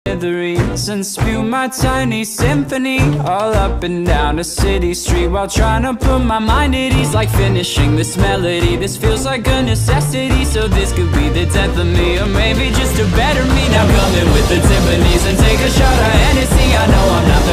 and spew my tiny symphony all up and down a city street while trying to put my mind at ease. Like finishing this melody, this feels like a necessity. So this could be the 10th of me, or maybe just a better me. Now come in with the timpanis and take a shot of Hennessy. I know I'm not